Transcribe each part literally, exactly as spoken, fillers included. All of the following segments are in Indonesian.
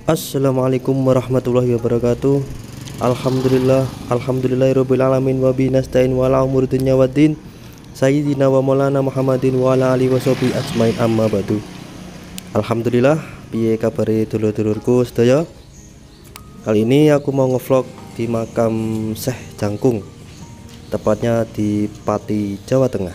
Assalamualaikum warahmatullahi wabarakatuh. Alhamdulillah, alhamdulillahirabbil alamin wa bi nasta'in wa la umuri dunya waddin. Sayyidina wa maulana Muhammadin wa ala alihi washabihi ajmain, amma ba'du. Alhamdulillah, piye kabare dulur-dulurku sedaya? Kali ini aku mau ngevlog di makam Syekh Jangkung, tepatnya di Pati, Jawa Tengah.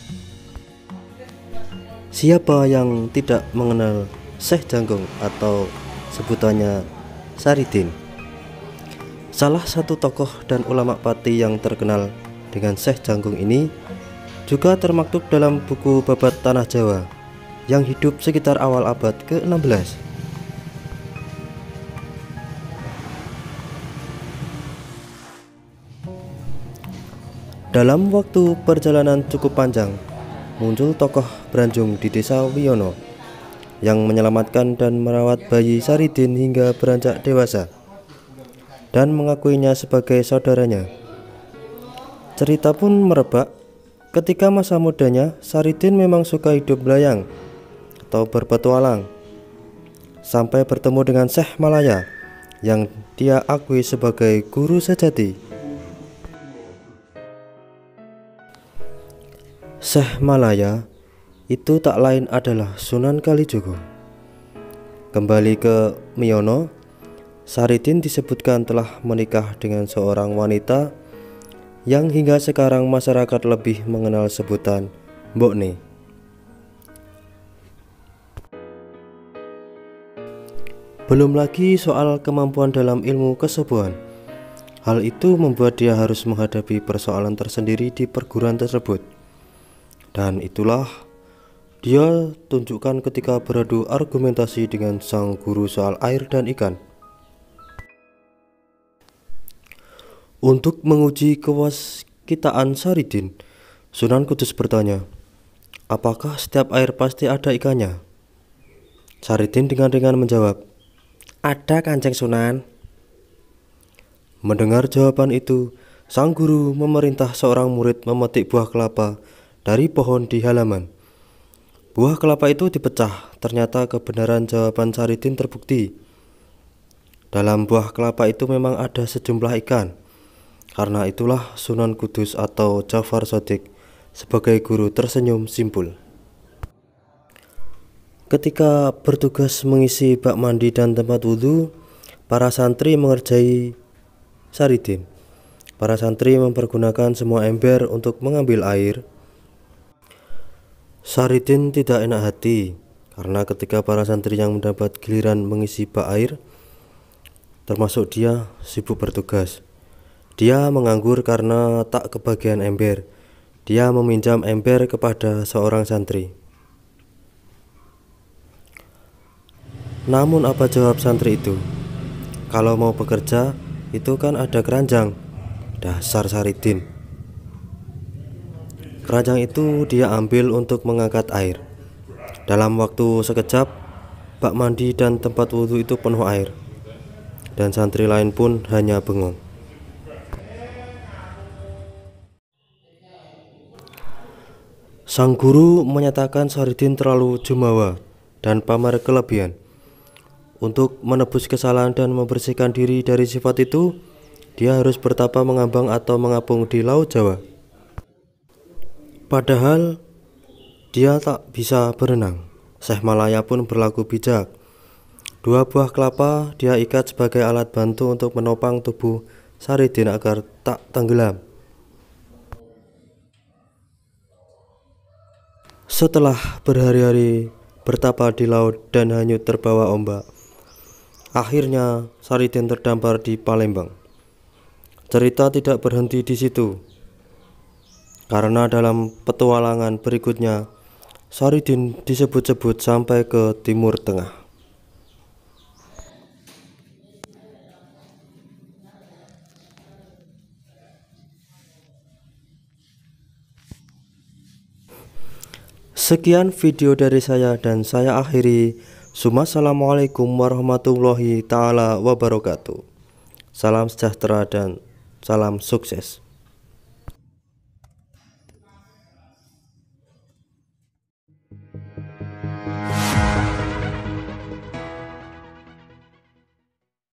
Siapa yang tidak mengenal Syekh Jangkung atau sebutannya Saridin? Salah satu tokoh dan ulama Pati yang terkenal dengan Syekh Jangkung ini juga termaktub dalam buku Babat Tanah Jawa yang hidup sekitar awal abad ke enam belas. Dalam waktu perjalanan cukup panjang, muncul tokoh Branjung di desa Wiyono yang menyelamatkan dan merawat bayi Saridin hingga beranjak dewasa dan mengakuinya sebagai saudaranya. Cerita pun merebak ketika masa mudanya Saridin memang suka hidup belayang atau berpetualang, sampai bertemu dengan Syekh Malaya yang dia akui sebagai guru sejati. Syekh Malaya itu tak lain adalah Sunan Kalijogo. Kembali ke Wiyono, Saridin disebutkan telah menikah dengan seorang wanita yang hingga sekarang masyarakat lebih mengenal sebutan Mbokne. Belum lagi soal kemampuan dalam ilmu kesepuhan. Hal itu membuat dia harus menghadapi persoalan tersendiri di perguruan tersebut. Dan itulah dia tunjukkan ketika beradu argumentasi dengan sang guru soal air dan ikan. Untuk menguji kewaskitaan Saridin, Sunan Kudus bertanya, apakah setiap air pasti ada ikannya? Saridin dengan ringan menjawab, ada Kanjeng Sunan. Mendengar jawaban itu, sang guru memerintah seorang murid memetik buah kelapa dari pohon di halaman. Buah kelapa itu dipecah. Ternyata kebenaran jawaban Saridin terbukti. Dalam buah kelapa itu memang ada sejumlah ikan. Karena itulah Sunan Kudus atau Jafar Shadiq sebagai guru tersenyum simpul. Ketika bertugas mengisi bak mandi dan tempat wudhu, para santri mengerjai Saridin. Para santri mempergunakan semua ember untuk mengambil air. Saridin tidak enak hati karena ketika para santri yang mendapat giliran mengisi bak air, termasuk dia, sibuk bertugas. Dia menganggur karena tak kebagian ember. Dia meminjam ember kepada seorang santri. Namun apa jawab santri itu? Kalau mau bekerja, itu kan ada keranjang. Dasar Saridin. Keranjang itu dia ambil untuk mengangkat air. Dalam waktu sekejap, bak mandi dan tempat wudhu itu penuh air. Dan santri lain pun hanya bengong. Sang guru menyatakan Saridin terlalu jumawa dan pamer kelebihan. Untuk menebus kesalahan dan membersihkan diri dari sifat itu, dia harus bertapa mengambang atau mengapung di Laut Jawa. Padahal dia tak bisa berenang. Syekh Malaya pun berlaku bijak. Dua buah kelapa dia ikat sebagai alat bantu untuk menopang tubuh Saridin agar tak tenggelam. Setelah berhari-hari bertapa di laut dan hanyut terbawa ombak, akhirnya Saridin terdampar di Palembang. Cerita tidak berhenti di situ. Karena dalam petualangan berikutnya, Saridin disebut-sebut sampai ke Timur Tengah. Sekian video dari saya dan saya akhiri. Wassalamualaikum warahmatullahi taala wabarakatuh. Salam sejahtera dan salam sukses.